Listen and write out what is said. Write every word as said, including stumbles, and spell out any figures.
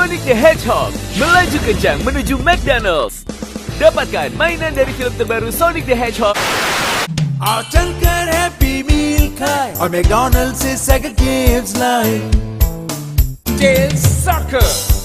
Sonic the Hedgehog melaju kencang menuju McDonalds. Dapatkan mainan dari filem terbaru Sonic the Hedgehog. आओ चलकर हैप्पी मील खाए और McDonald's से Sega gives life Tail Soccer